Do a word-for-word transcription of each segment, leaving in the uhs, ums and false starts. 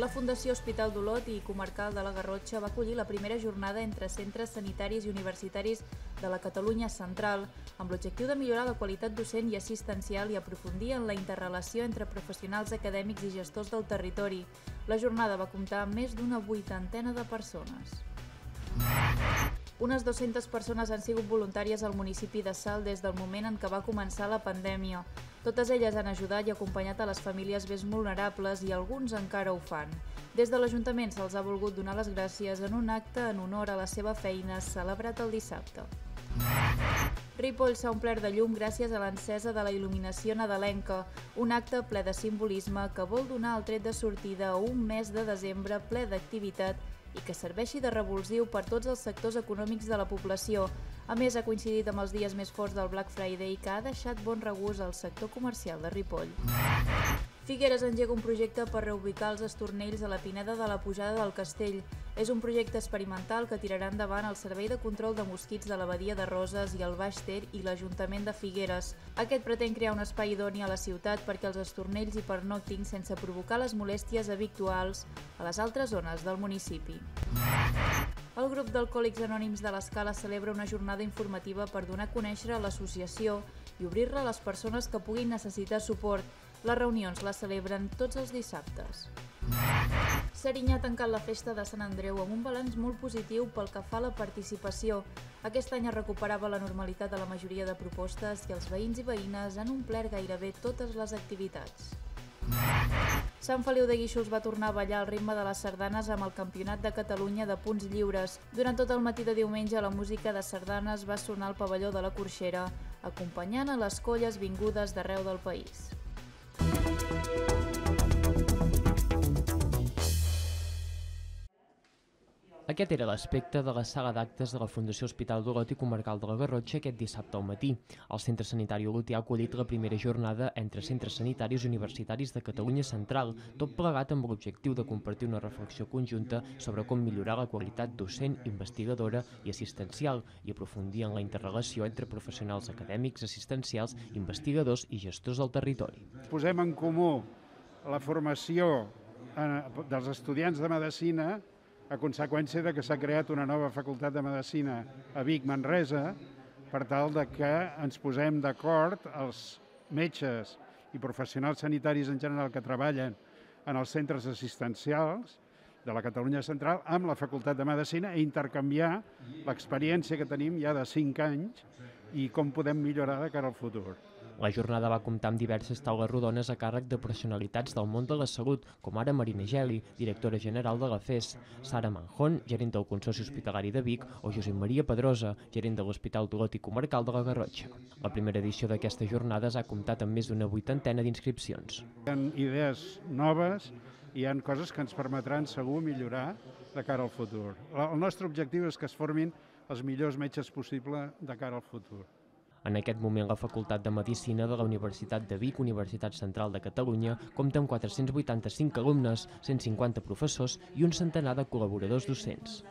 Fundació Hospital d'Olot i Comarcal de la Garrotxa va acollir la primera jornada entre centres sanitaris i universitaris de la Catalunya central, amb l'objectiu de millorar la qualitat docent i assistencial i aprofundir en la interrelació entre professionals acadèmics i gestors del territori. La jornada va comptar amb més d'una vuitantena de persones. Unes dues-centes persones han sigut voluntàries al municipi de Salt des del moment en què va començar la pandèmia. Totes elles han ajudat i acompanyat a les famílies més vulnerables i alguns encara ho fan. Des de l'Ajuntament se'ls ha volgut donar les gràcies en un acte en honor a la seva feina celebrat el dissabte. Ripoll s'ha omplert de llum gràcies a l'encesa de la il·luminació nadalenca, un acte ple de simbolisme que vol donar el tret de sortida a un mes de desembre ple d'activitat i que serveixi de revulsiu per tots els sectors econòmics de la població. A més, ha coincidit amb els dies més forts del Black Friday que ha deixat bon regust al sector comercial de Ripoll. Figueres engega un projecte per reubicar els estornells a la pineda de la Pujada del Castell. És un projecte experimental que tirarà endavant el Servei de Control de Mosquits de la Badia de Roses i el Baix Ter i l'Ajuntament de Figueres. Aquest pretén crear un espai idoni a la ciutat perquè els estornells hi pernoctin sense provocar les molèsties habituals a les altres zones del municipi. El grup d'Alcohòlics Anònims de l'Escala celebra una jornada informativa per donar a conèixer l'associació i obrir-la a les persones que puguin necessitar suport. Les reunions les celebren tots els dissabtes. Serinyà ha tancat la festa de Sant Andreu amb un balanç molt positiu pel que fa a la participació. Aquest any es recuperava la normalitat de la majoria de propostes i els veïns i veïnes han omplert gairebé totes les activitats. Sant Feliu de Guíxols va tornar a ballar al ritme de les sardanes amb el Campionat de Catalunya de punts lliures. Durant tot el matí de diumenge, la música de sardanes va sonar al pavelló de la Corxera, acompanyant a les colles vingudes d'arreu del país. Aquest era l'aspecte de la sala d'actes de la Fundació Hospital d'Olot i Comarcal de la Garrotxa aquest dissabte al matí. El Centre Sanitari Olotí ha acollit la primera jornada entre centres sanitaris i universitaris de Catalunya central, tot plegat amb l'objectiu de compartir una reflexió conjunta sobre com millorar la qualitat docent, investigadora i assistencial i aprofundir en la interrelació entre professionals acadèmics, assistencials, investigadors i gestors del territori. Posem en comú la formació dels estudiants de Medicina a conseqüència de que s'ha creat una nova facultat de Medicina a Vic, Manresa, per tal de que ens posem d'acord els metges i professionals sanitaris en general que treballen en els centres assistencials de la Catalunya central amb la facultat de Medicina i intercanviar l'experiència que tenim ja de cinc anys i com podem millorar de cara al futur. La jornada va comptar amb diverses taules rodones a càrrec de personalitats del món de la salut, com ara Marina Geli, directora general de la F E S, Sara Manjón, gerent del Consorci Hospitalari de Vic, o Josep Maria Pedrosa, gerent de l'Hospital d'Olot i Comarcal de la Garrotxa. La primera edició d'aquestes jornades ha comptat amb més d'una vuitantena d'inscripcions. Hi ha idees noves i hi ha coses que ens permetran segur millorar de cara al futur. El nostre objectiu és que es formin els millors metges possible de cara al futur. En aquest moment, la Facultat de Medicina de la Universitat de Vic, Universitat Central de Catalunya, compta amb quatre-cents vuitanta-cinc alumnes, cent cinquanta professors i un centenar de col·laboradors docents.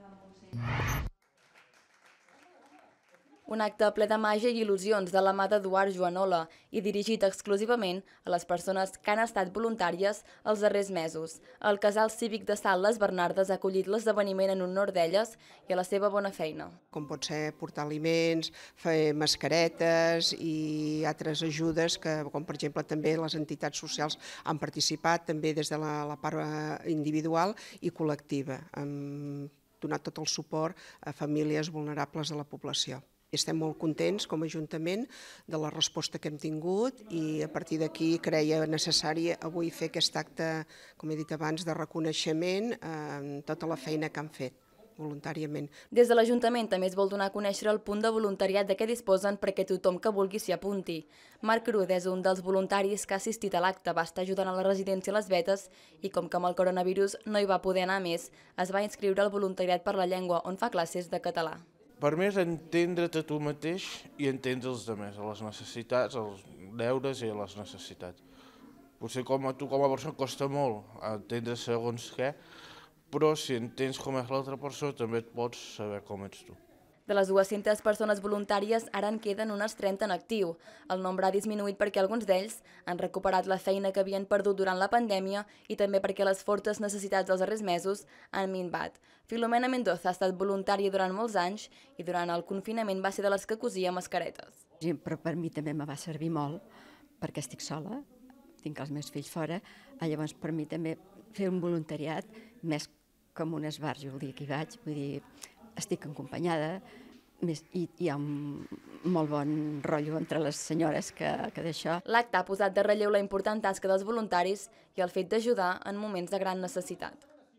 Un acte ple de màgia i il·lusions de la mà d'Eduard Joanola i dirigit exclusivament a les persones que han estat voluntàries els darrers mesos. El Casal Cívic de Salt Les Bernardes ha acollit l'esdeveniment en honor d'elles i a la seva bona feina. Com pot ser portar aliments, fer mascaretes i altres ajudes, que, com per exemple també les entitats socials han participat també des de la, la part individual i col·lectiva, han donat tot el suport a famílies vulnerables de la població. Estem molt contents com a Ajuntament de la resposta que hem tingut i a partir d'aquí creia necessari avui fer aquest acte, com he dit abans, de reconeixement a tota la feina que han fet voluntàriament. Des de l'Ajuntament també es vol donar a conèixer el punt de voluntariat de què disposen perquè tothom que vulgui s'hi apunti. Marc Cruz és un dels voluntaris que ha assistit a l'acte, va estar ajudant a la residència Les Vetes i com que amb el coronavirus no hi va poder anar més, es va inscriure al voluntariat per la llengua on fa classes de català. Per mi és entendre't a tu mateix i entendre els altres, a les necessitats, als deures i a les necessitats. Potser com a tu com a persona costa molt entendre segons què, però si entens com és l'altra persona també et pots saber com ets tu. De les dues-centes persones voluntàries, ara en queden unes trenta en actiu. El nombre ha disminuït perquè alguns d'ells han recuperat la feina que havien perdut durant la pandèmia i també perquè les fortes necessitats dels darrers mesos han minvat. Filomena Mendoza ha estat voluntària durant molts anys i durant el confinament va ser de les que cosia mascaretes. Però per mi també me va servir molt, perquè estic sola, tinc els meus fills fora, llavors per mi també fer un voluntariat més com un esbarjo el dia que hi vaig, vull dir, estic acompanyada i hi ha un molt bon rotllo entre les senyores que, que d'això. L'acte ha posat de relleu la important tasca dels voluntaris i el fet d'ajudar en moments de gran necessitat.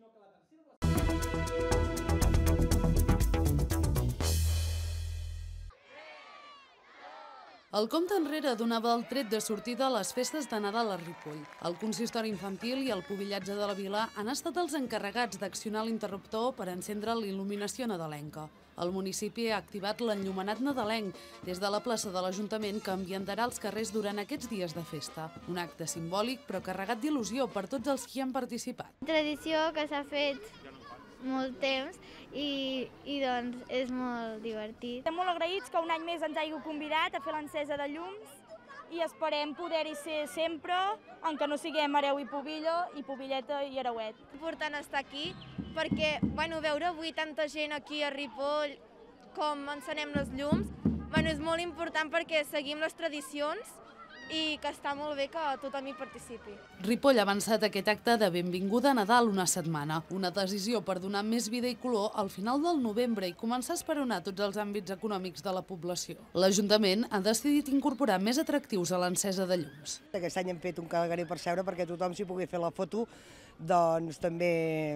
El compte enrere donava el tret de sortida a les festes de Nadal a Ripoll. El consistori infantil i el pubillatge de la vila han estat els encarregats d'accionar l'interruptor per encendre l'il·luminació nadalenca. El municipi ha activat l'enllumenat nadalenc des de la plaça de l'Ajuntament que ambientarà els carrers durant aquests dies de festa. Un acte simbòlic però carregat d'il·lusió per tots els qui han participat. Tradició que s'ha fet molt temps i, i doncs és molt divertit. Estem molt agraïts que un any més ens hàgiu convidat a fer l'encesa de llums i esperem poder-hi ser sempre, encara no siguem Areu i Pubillo, i Pubilleta i Areuet. És important estar aquí perquè bueno, veure avui tanta gent aquí a Ripoll com encenem les llums bueno, és molt important perquè seguim les tradicions i que està molt bé que tothom hi participi. Ripoll ha avançat aquest acte de benvinguda a Nadal una setmana, una decisió per donar més vida i color al final del novembre i començar a esperonar tots els àmbits econòmics de la població. L'Ajuntament ha decidit incorporar més atractius a l'encesa de llums. Aquest any hem fet un calgari per seure perquè tothom s'hi pugui fer la foto doncs també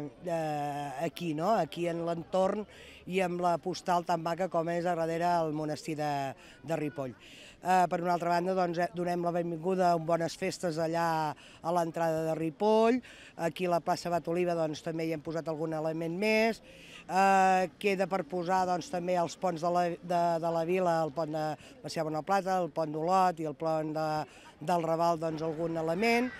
eh, aquí, no? Aquí en l'entorn i amb la postal tan maca com és a darrere el monestir de, de Ripoll. Eh, per una altra banda, doncs, donem la benvinguda a bones festes allà a l'entrada de Ripoll. Aquí a la plaça Bat Oliva doncs, també hi hem posat algun element més. Eh, queda per posar doncs, també els ponts de la, de, de la vila, el pont de Macià Bonaplata, el pont d'Olot i el pont de, del Raval, doncs, algun element.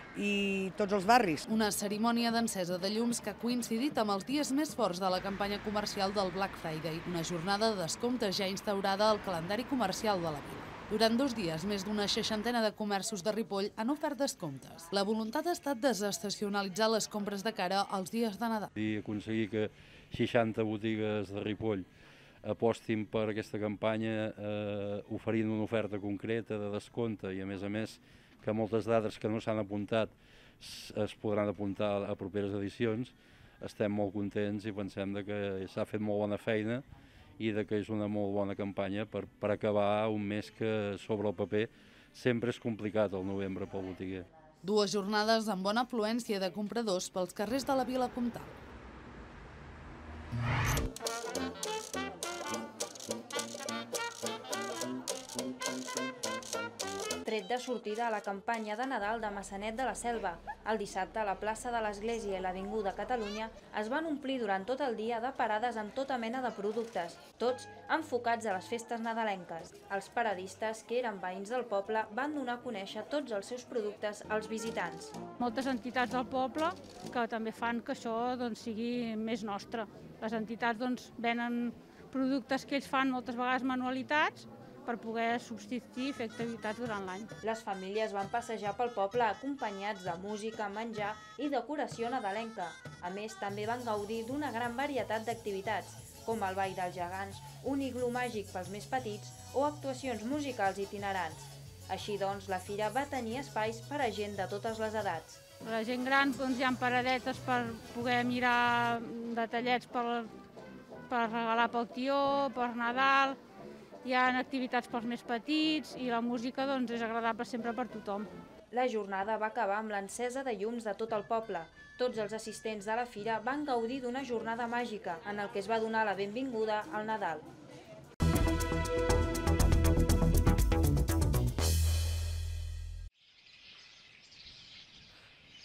I tots els barris. Una cerimònia d'encesa de llums que ha coincidit amb els dies més forts de la campanya comercial del Black Friday, una jornada de descomptes ja instaurada al calendari comercial de la vila. Durant dos dies, més d'una seixantena de comerços de Ripoll han ofert descomptes. La voluntat ha estat desestacionalitzar les compres de cara als dies de Nadal. I aconseguir que seixanta botigues de Ripoll apostin per aquesta campanya eh, oferint una oferta concreta de descompte i, a més a més, que moltes dades que no s'han apuntat es podran apuntar a properes edicions. Estem molt contents i pensem que s'ha fet molt bona feina i que és una molt bona campanya per, per acabar un mes que sobre el paper sempre és complicat el novembre pel botiguer. Dues jornades amb bona afluència de compradors pels carrers de la Vila Comtal. Tret de sortida a la campanya de Nadal de Maçanet de la Selva. El dissabte, a la plaça de l'Església i l'Avinguda Catalunya es van omplir durant tot el dia de parades amb tota mena de productes, tots enfocats a les festes nadalenques. Els paradistes, que eren veïns del poble, van donar a conèixer tots els seus productes als visitants. Moltes entitats del poble que també fan que això doncs, sigui més nostre. Les entitats doncs, venen productes que ells fan moltes vegades manualitats per poder subsistir i fer activitats durant l'any. Les famílies van passejar pel poble acompanyats de música, menjar i decoració nadalenca. A més, també van gaudir d'una gran varietat d'activitats, com el ball dels gegants, un iglú màgic pels més petits o actuacions musicals itinerants. Així doncs, la fira va tenir espais per a gent de totes les edats. La gent gran doncs, hi ha paradetes per poder mirar detallets per, per regalar pel tió, per Nadal. Hi ha activitats pels més petits i la música doncs, és agradable sempre per tothom. La jornada va acabar amb l'encesa de llums de tot el poble. Tots els assistents de la fira van gaudir d'una jornada màgica en el que es va donar la benvinguda al Nadal.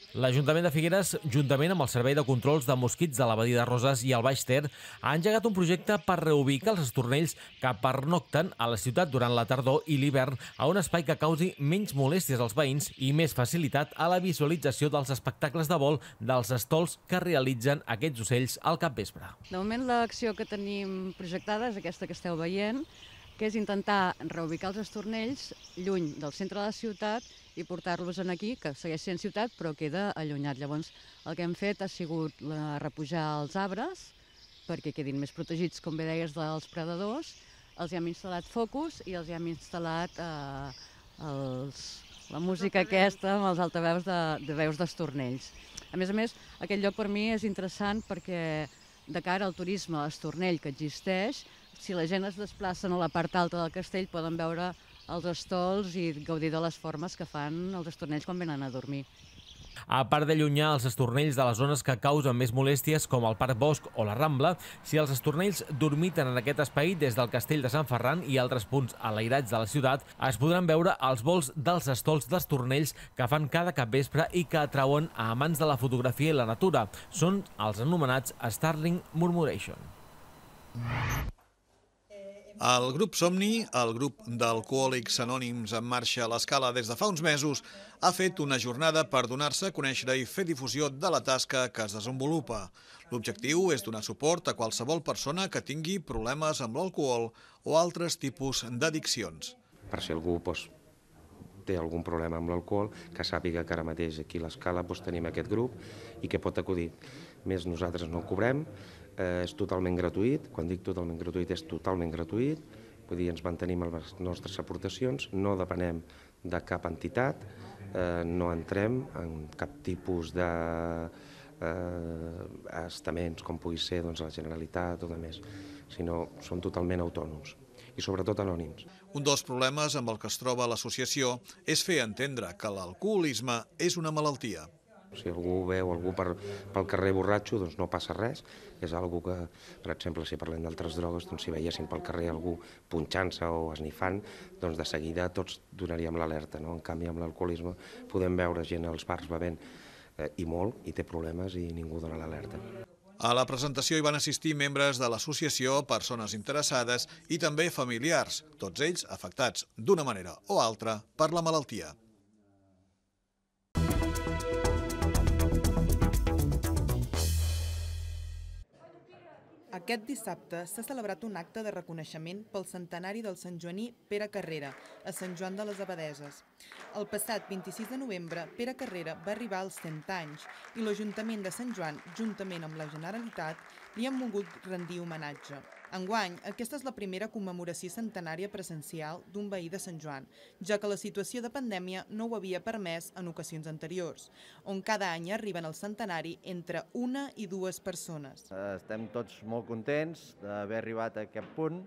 L'Ajuntament de Figueres, juntament amb el Servei de Controls de Mosquits de la Badia de Roses i el Baix Ter, ha engegat un projecte per reubicar els estornells que pernocten a la ciutat durant la tardor i l'hivern a un espai que causi menys molèsties als veïns i més facilitat a la visualització dels espectacles de vol dels estols que realitzen aquests ocells al capvespre. De moment l'acció que tenim projectada és aquesta que esteu veient, que és intentar reubicar els estornells lluny del centre de la ciutat i portar-los aquí, que segueix sent ciutat, però queda allunyat. Llavors, el que hem fet ha sigut repujar els arbres perquè quedin més protegits, com bé deies, dels predadors. Els hi hem instal·lat focus i els hi hem instal·lat eh, els, la música aquesta amb els altaveus de, de veus d'estornells. A més a més, aquest lloc per mi és interessant perquè de cara al turisme a estornell que existeix, si la gent es desplacen a la part alta del castell poden veure els estols i gaudir de les formes que fan els estornells quan venen a dormir. A part d'allunyar els estornells de les zones que causen més molèsties, com el Parc Bosc o la Rambla, si els estornells dormiten en aquest espai des del Castell de Sant Ferran i altres punts enlairats de la ciutat, es podran veure els vols dels estols d'estornells que fan cada capvespre i que atrauen a amants de la fotografia i la natura. Són els anomenats Starling Murmuration. El grup Somni, el grup d'alcohòlics anònims en marxa a l'Escala des de fa uns mesos, ha fet una jornada per donar-se a conèixer i fer difusió de la tasca que es desenvolupa. L'objectiu és donar suport a qualsevol persona que tingui problemes amb l'alcohol o altres tipus d'addiccions. Per si algú doncs, té algun problema amb l'alcohol, que sàpiga que ara mateix aquí a l'Escala doncs, tenim aquest grup i que pot acudir. Més nosaltres no cobrem, eh, és totalment gratuït. Quan dic totalment gratuït és totalment gratuït, vull dir, ens mantenim amb les nostres aportacions, no depenem de cap entitat, eh, no entrem en cap tipus de eh, estaments com pugui ser doncs, la Generalitat o de més, sinó són totalment autònoms i sobretot anònims. Un dels problemes amb el que es troba l'associació és fer entendre que l'alcoholisme és una malaltia. Si algú veu algú per, pel carrer borratxo, doncs no passa res. És algo que, per exemple, si parlem d'altres drogues, doncs si veiessin pel carrer algú punxant-se o esnifant, doncs de seguida tots donaríem l'alerta, no? En canvi, amb l'alcoholisme podem veure gent als bars bevent eh, i molt, i té problemes i ningú dona l'alerta. A la presentació hi van assistir membres de l'associació, persones interessades i també familiars, tots ells afectats d'una manera o altra per la malaltia. Aquest dissabte s'ha celebrat un acte de reconeixement pel centenari del santjoaní Pere Carrera, a Sant Joan de les Abadeses. El passat vint-i-sis de novembre, Pere Carrera va arribar als cent anys i l'Ajuntament de Sant Joan, juntament amb la Generalitat, li han volgut rendir homenatge. Enguany, aquesta és la primera commemoració centenària presencial d'un veí de Sant Joan, ja que la situació de pandèmia no ho havia permès en ocasions anteriors, on cada any arriben al centenari entre una i dues persones. Estem tots molt contents d'haver arribat a aquest punt.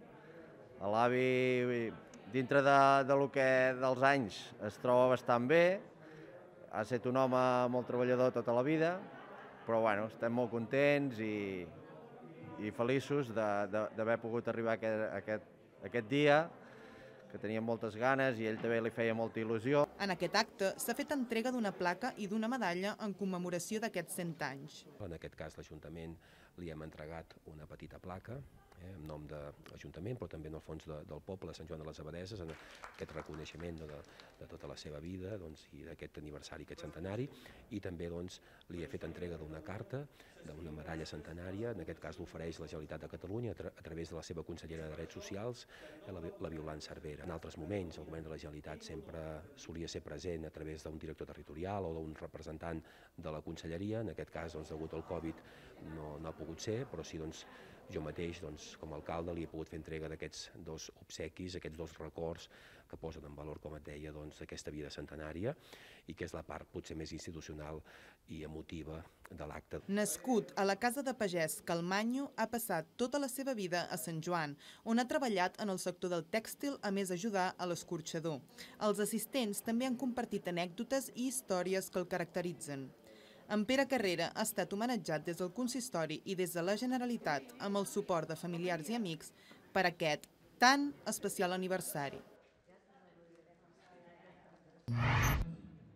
L'avi, dintre de, de lo que dels anys, es troba bastant bé. Ha estat un home molt treballador tota la vida, però bueno, estem molt contents i... i feliços d'haver pogut arribar a aquest, a aquest, a aquest dia, que teníem moltes ganes i ell també li feia molta il·lusió. En aquest acte s'ha fet entrega d'una placa i d'una medalla en commemoració d'aquests cent anys. En aquest cas l'Ajuntament li hem entregat una petita placa eh, en nom de l'Ajuntament, però també en el fons de, del poble de Sant Joan de les Abadeses, en aquest reconeixement de, de tota la seva vida doncs, i d'aquest aniversari, aquest centenari, i també doncs, li he fet entrega d'una carta, d'una medalla centenària, en aquest cas l'ofereix la Generalitat de Catalunya a, tra a través de la seva consellera de Drets Socials, la, la Violant Cervera. En altres moments el govern de la Generalitat sempre solia ser present a través d'un director territorial o d'un representant de la conselleria, en aquest cas doncs, degut al Covid no, no ha pogut ser, però sí doncs, jo mateix, doncs, com a alcalde, li he pogut fer entrega d'aquests dos obsequis, aquests dos records que posen en valor, com et deia, doncs, aquesta vida centenària i que és la part potser més institucional i emotiva de l'acte. Nascut a la casa de pagès Calmanyo, ha passat tota la seva vida a Sant Joan, on ha treballat en el sector del tèxtil, a més ajudar a l'escorxador. Els assistents també han compartit anècdotes i històries que el caracteritzen. En Pere Carrera ha estat homenatjat des del consistori i des de la Generalitat amb el suport de familiars i amics per aquest tan especial aniversari.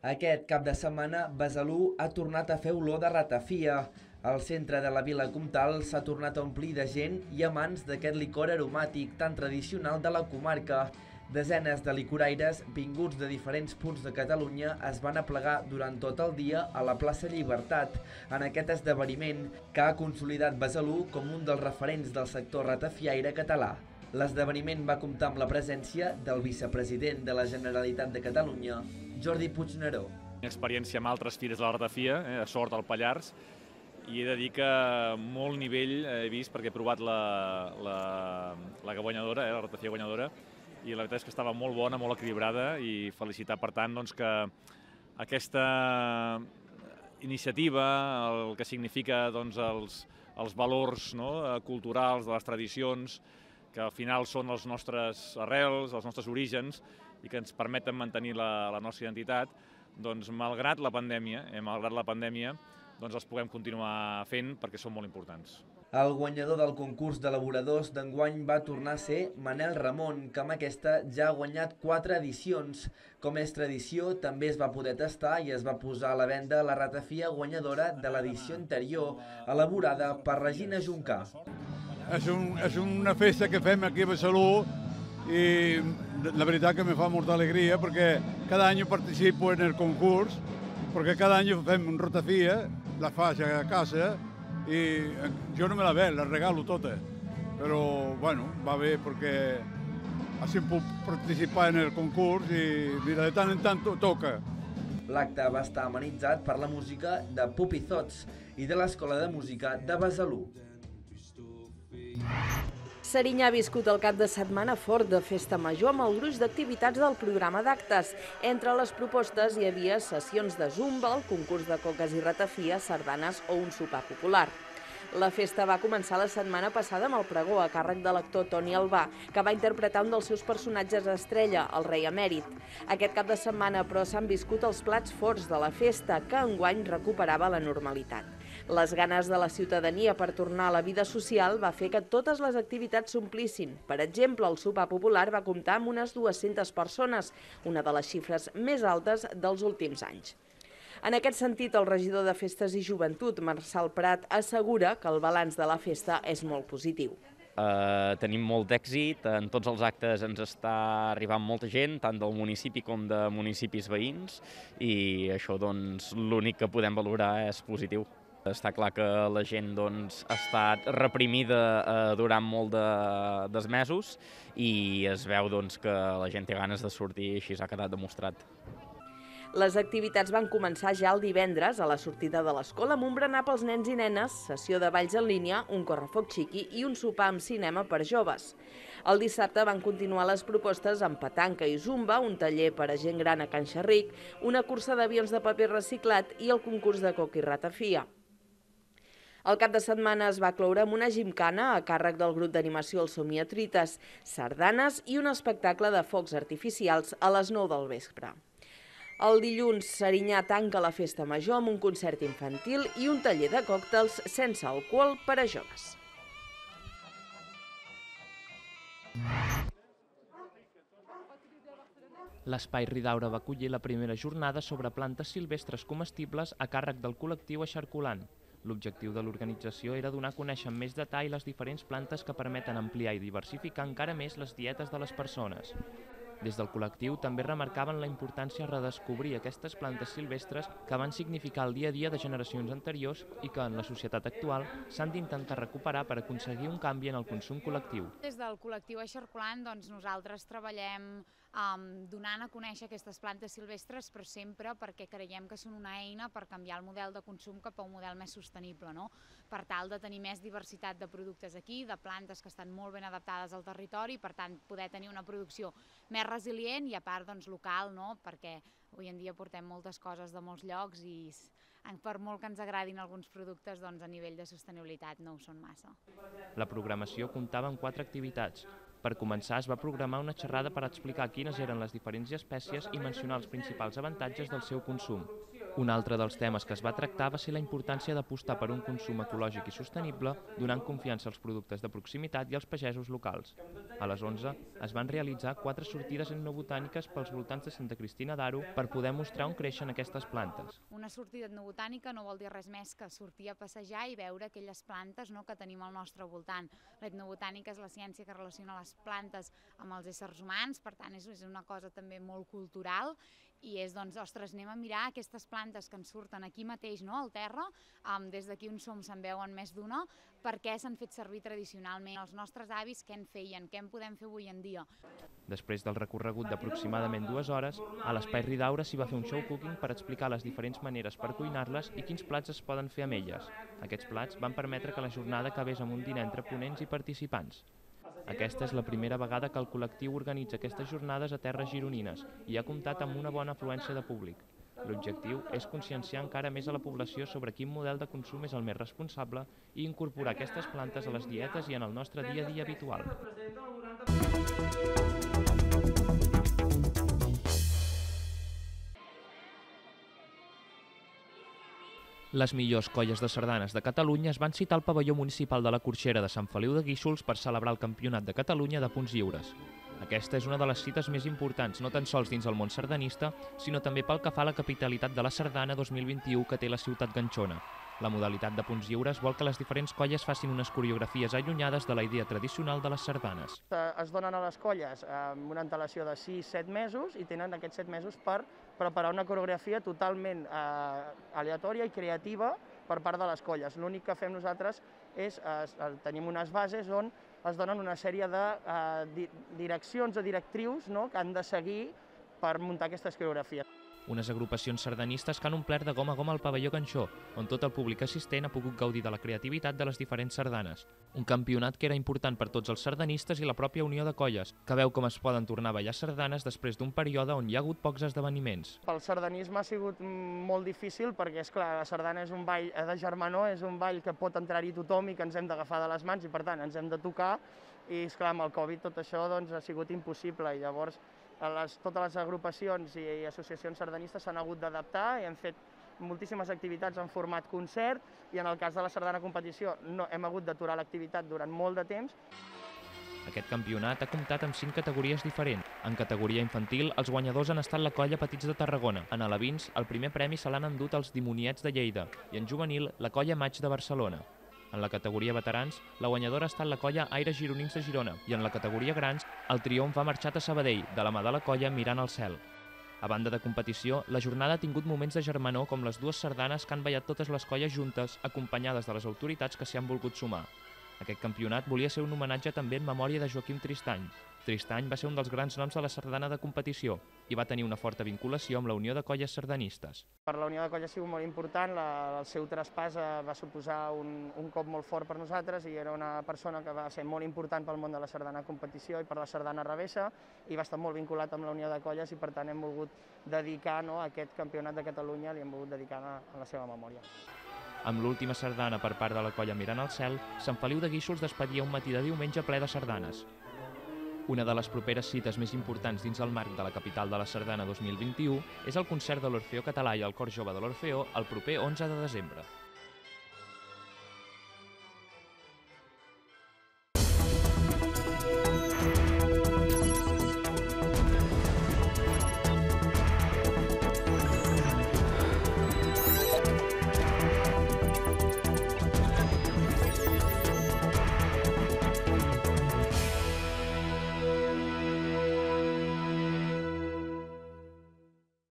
Aquest cap de setmana, Besalú ha tornat a fer olor de ratafia. El centre de la Vila Comtal s'ha tornat a omplir de gent i amants d'aquest licor aromàtic tan tradicional de la comarca. Desenes de licoraires vinguts de diferents punts de Catalunya es van aplegar durant tot el dia a la plaça Llibertat en aquest esdeveniment que ha consolidat Besalú com un dels referents del sector ratafiaire català. L'esdeveniment va comptar amb la presència del vicepresident de la Generalitat de Catalunya, Jordi Puigneró. Experiència amb altres fires de la ratafia, eh, a Sort, al Pallars, i he de dir que molt nivell he vist perquè he provat la, la, la guanyadora, eh, la ratafia guanyadora, i la veritat és que estava molt bona, molt equilibrada, i felicitar per tant doncs, que aquesta iniciativa, el que significa doncs, els, els valors no, culturals de les tradicions, que al final són els nostres arrels, els nostres orígens, i que ens permeten mantenir la, la nostra identitat, doncs malgrat la pandèmia, eh, malgrat la pandèmia, doncs els puguem continuar fent perquè són molt importants. El guanyador del concurs d'elaboradors d'enguany va tornar a ser Manel Ramon, que amb aquesta ja ha guanyat quatre edicions. Com és tradició, també es va poder tastar i es va posar a la venda la ratafia guanyadora de l'edició anterior, elaborada per Regina Juncà. És, un, és una festa que fem aquí a Besalú i la veritat que me fa molta alegria perquè cada any participo en el concurs, perquè cada any fem una ratafia, la faig a casa i jo no me la ve, la regalo tota, però bueno, va bé perquè així puc participar en el concurs i mira, de tant en tant toca. L'acte va estar amenitzat per la música de Pupi Zots i de l'Escola de Música de Besalú. Serinyà ha viscut el cap de setmana fort de festa major amb el gruix d'activitats del programa d'actes. Entre les propostes hi havia sessions de zumba, el concurs de coques i ratafia, sardanes o un sopar popular. La festa va començar la setmana passada amb el pregó a càrrec de l'actor Toni Albà, que va interpretar un dels seus personatges estrella, el rei emèrit. Aquest cap de setmana, però, s'han viscut els plats forts de la festa, que enguany recuperava la normalitat. Les ganes de la ciutadania per tornar a la vida social va fer que totes les activitats s'omplissin. Per exemple, el sopar popular va comptar amb unes dues-centes persones, una de les xifres més altes dels últims anys. En aquest sentit, el regidor de Festes i Joventut, Marçal Prat, assegura que el balanç de la festa és molt positiu. Uh, tenim molt d'èxit, en tots els actes ens està arribant molta gent, tant del municipi com de municipis veïns, i això doncs l'únic que podem valorar és positiu. Està clar que la gent doncs, ha estat reprimida eh, durant molt de, dels mesos i es veu doncs, que la gent té ganes de sortir i així s'ha quedat demostrat. Les activitats van començar ja el divendres a la sortida de l'escola amb un berenar pels nens i nenes, sessió de balls en línia, un correfoc xiqui i un sopar amb cinema per joves. El dissabte van continuar les propostes amb petanca i zumba, un taller per a gent gran a Can Xerric, una cursa d'avions de paper reciclat i el concurs de coca i ratafia. El cap de setmana es va cloure amb una gimcana a càrrec del grup d'animació El Somiatrites, sardanes i un espectacle de focs artificials a les nou del vespre. El dilluns, Serinyà tanca la festa major amb un concert infantil i un taller de còctels sense alcohol per a joves. L'Espai Ridaura va acollir la primera jornada sobre plantes silvestres comestibles a càrrec del col·lectiu Eixarculant. L'objectiu de l'organització era donar a conèixer amb més detall les diferents plantes que permeten ampliar i diversificar encara més les dietes de les persones. Des del col·lectiu també remarcaven la importància de redescobrir aquestes plantes silvestres que van significar el dia a dia de generacions anteriors i que en la societat actual s'han d'intentar recuperar per aconseguir un canvi en el consum col·lectiu. Des del col·lectiu Eixarculant doncs, nosaltres treballem um, donant a conèixer aquestes plantes silvestres, però sempre perquè creiem que són una eina per canviar el model de consum cap a un model més sostenible, no? Per tal de tenir més diversitat de productes aquí, de plantes que estan molt ben adaptades al territori, per tant poder tenir una producció més resilient i a part doncs, local, no? Perquè avui en dia portem moltes coses de molts llocs i per molt que ens agradin alguns productes, doncs, a nivell de sostenibilitat no ho són massa. La programació comptava amb quatre activitats. Per començar, es va programar una xerrada per explicar quines eren les diferents espècies i mencionar els principals avantatges del seu consum. Un altre dels temes que es va tractar va ser la importància d'apostar per un consum ecològic i sostenible, donant confiança als productes de proximitat i als pagesos locals. A les onze es van realitzar quatre sortides etnobotàniques pels voltants de Santa Cristina d'Aro per poder mostrar on creixen aquestes plantes. Una sortida etnobotànica no vol dir res més que sortir a passejar i veure aquelles plantes no, que tenim al nostre voltant. L'etnobotànica és la ciència que relaciona les plantes amb els éssers humans, per tant és una cosa també molt cultural, i és, doncs, ostres, anem a mirar aquestes plantes que ens surten aquí mateix, no?, al terra, um, des d'aquí on som se'n veuen més d'una, per què s'han fet servir tradicionalment els nostres avis, què en feien, què en podem fer avui en dia. Després del recorregut d'aproximadament dues hores, a l'Espai Ridaura s'hi va fer un show cooking per explicar les diferents maneres per cuinar-les i quins plats es poden fer amb elles. Aquests plats van permetre que la jornada acabés amb un dinar entre ponents i participants. Aquesta és la primera vegada que el col·lectiu organitza aquestes jornades a terres gironines i ha comptat amb una bona afluència de públic. L'objectiu és conscienciar encara més a la població sobre quin model de consum és el més responsable i incorporar aquestes plantes a les dietes i en el nostre dia a dia habitual. Les millors colles de sardanes de Catalunya es van citar al pavelló municipal de la Corxera de Sant Feliu de Guíxols per celebrar el Campionat de Catalunya de punts lliures. Aquesta és una de les cites més importants, no tan sols dins el món sardanista, sinó també pel que fa a la capitalitat de la sardana dos mil vint-i-u que té la ciutat ganxona. La modalitat de punts lliures vol que les diferents colles facin unes coreografies allunyades de la idea tradicional de les sardanes. Es donen a les colles amb una antelació de sis a set mesos i tenen aquests set mesos per preparar una coreografia totalment eh, aleatòria i creativa per part de les colles. L'únic que fem nosaltres és, eh, tenim unes bases on es donen una sèrie de eh, di direccions o directrius, no?, que han de seguir per muntar aquestes coreografies. Unes agrupacions sardanistes que han omplert de gom a gom el pavelló Ganxó, on tot el públic assistent ha pogut gaudir de la creativitat de les diferents sardanes. Un campionat que era important per tots els sardanistes i la pròpia unió de colles, que veu com es poden tornar a ballar sardanes després d'un període on hi ha hagut pocs esdeveniments. Pel sardanisme ha sigut molt difícil perquè, és clar, la sardana és un ball de germanor, és un ball que pot entrar-hi tothom i que ens hem d'agafar de les mans i, per tant, ens hem de tocar. I, esclar, amb el Covid tot això doncs, ha sigut impossible i llavors les, totes les agrupacions i, i associacions sardanistes s'han hagut d'adaptar i han fet moltíssimes activitats en format concert i en el cas de la sardana competició no, hem hagut d'aturar l'activitat durant molt de temps. Aquest campionat ha comptat amb cinc categories diferents. En categoria infantil, els guanyadors han estat la colla Petits de Tarragona. En alevins, el primer premi se l'han endut els Dimoniets de Lleida i en juvenil, la colla Maig de Barcelona. En la categoria veterans, la guanyadora ha estat la colla Aires Gironins de Girona i en la categoria grans, el triomf ha marxat a Sabadell, de la mà de la colla Mirant al cel. A banda de competició, la jornada ha tingut moments de germanor com les dues sardanes que han ballat totes les colles juntes, acompanyades de les autoritats que s'hi han volgut sumar. Aquest campionat volia ser un homenatge també en memòria de Joaquim Tristany. Tristany va ser un dels grans noms de la sardana de competició i va tenir una forta vinculació amb la Unió de Colles Sardanistes. Per la Unió de Colles ha sigut molt important, la, el seu traspàs va suposar un, un cop molt fort per nosaltres i era una persona que va ser molt important pel món de la sardana de competició i per la sardana revessa i va estar molt vinculat amb la Unió de Colles i per tant hem volgut dedicar, no, aquest campionat de Catalunya, li hem volgut dedicar a, a la seva memòria. Amb l'última sardana per part de la colla Mirant al cel, Sant Feliu de Guíxols despedia un matí de diumenge ple de sardanes. Una de les properes cites més importants dins el marc de la capital de la sardana dos mil vint-i-u és el concert de l'Orfeó Català i el Cor Jove de l'Orfeó el proper onze de desembre.